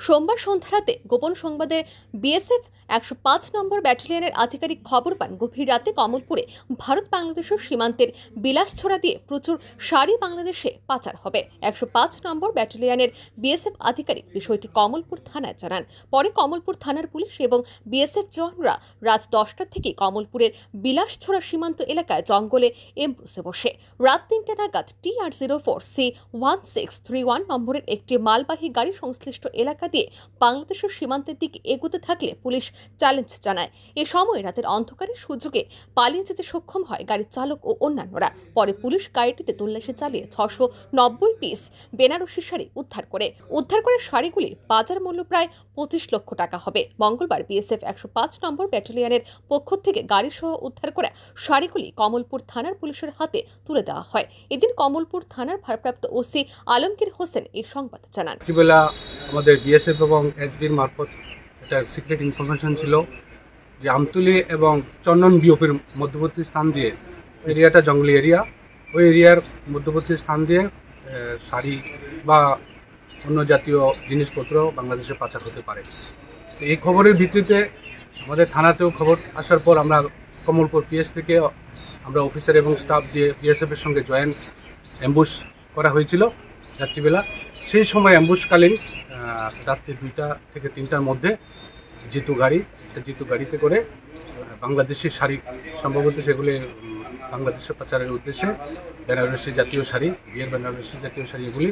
সোমবার সন্ধ্যারাতে গোপন সংবাদে বিএসএফ ১০৫ নম্বর ব্যাটালিয়নের আধিকারিক খবর পান গভীর রাতে কমলপুরে ভারত বাংলাদেশের সীমান্তের বিলাসছড়া দিয়ে প্রচুর শাড়ি বাংলাদেশে পাচার হবে। ১০৫ নম্বর ব্যাটালিয়নের বিএসএফ আধিকারিক বিষয়টি কমলপুর থানায় জানান। পরে কমলপুর থানার পুলিশ এবং বিএসএফ জওয়ানরা রাত ১০টা থেকে কমলপুরের বিলাসছড়া সীমান্ত এলাকায় জঙ্গলে এমবুসে বসে রাত ৩টা নাগাদ TR04C1631 নম্বরের একটি মালবাহী গাড়ি সংশ্লিষ্ট এলাকা দিয়ে বাংলাদেশের সীমান্তের দিকে এগোতে থাকলে পুলিশ চ্যালেঞ্জ জানায়। এ সময় রাতের অন্ধকারে সুযোগে পালিয়ে যেতে সক্ষম হয় গাড়ির চালক ও অন্যান্যরা। পরে পুলিশ গাড়িটিতে তল্লাশি চালিয়ে ৬৯০ পিস বেনারসি শাড়ি উদ্ধার করে শাড়িগুলির বাজার মূল্য প্রায় ২৫ লক্ষ টাকা হবে। মঙ্গলবার বিএসএফ ১০৫ নম্বর ব্যাটালিয়নের পক্ষ থেকে গাড়ি সহ উদ্ধার করা শাড়িগুলি কমলপুর থানার পুলিশের হাতে তুলে দেওয়া হয়। এদিন কমলপুর থানার ভারপ্রাপ্ত ওসি আলমগীর হোসেন এই সংবাদ জানান। আমাদের বিএসএফ এবং এসবির মারফত একটা সিক্রেট ইনফরমেশন ছিল যে আমতুলি এবং চন্দন বিওপির মধ্যবর্তী স্থান দিয়ে এরিয়াটা জঙ্গলি এরিয়া, ওই এরিয়ার মধ্যবর্তী স্থান দিয়ে শাড়ি বা অন্য জাতীয় জিনিসপত্র বাংলাদেশে পাচার হতে পারে। এই খবরের ভিত্তিতে আমাদের থানাতেও খবর আসার পর আমরা কমলপুর পিএস থেকে আমরা অফিসার এবং স্টাফ দিয়ে বিএসএফের সঙ্গে জয়েন্ট অ্যাম্বুশ করা হয়েছিল রাত্রিবেলা। সেই সময় অ্যাম্বুশকালীন রাত্রি 2টা থেকে 3টার মধ্যে জিতু গাড়িতে করে বাংলাদেশি শাড়ি, সম্ভবত সেগুলি বাংলাদেশে পাচারের উদ্দেশ্যে বেনারসি জাতীয় শাড়ি, বিয়ের বেনারসি জাতীয় শাড়ি, এগুলি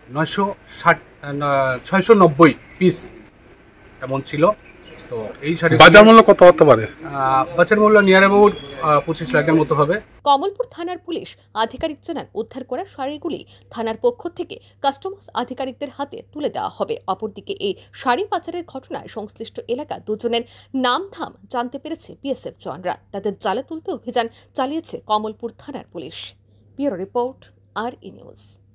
690 পিস এমন ছিল। তো এই শাড়ি বাজার মূল্য কত হতে পারে? বাজার মূল্য নিয়ার অ্যাবাউট 25 লাখের মতো হবে। কমলপুর থানার পুলিশ আধিকারিক জানান, উদ্ধার করা শাড়িগুলি থানার পক্ষ থেকে কাস্টমস আধিকারিকদের হাতে তুলে দেওয়া হবে। অপরদিকে এই শাড়ি পাচারের ঘটনায় সংশ্লিষ্ট এলাকা দুজনের নামধাম জানতে পেরেছে বিএসএফ জওয়ানরা। তাদের জালে তুলতে অভিযান চালিয়েছে কমলপুর থানার পুলিশ। Bureau report, RE news.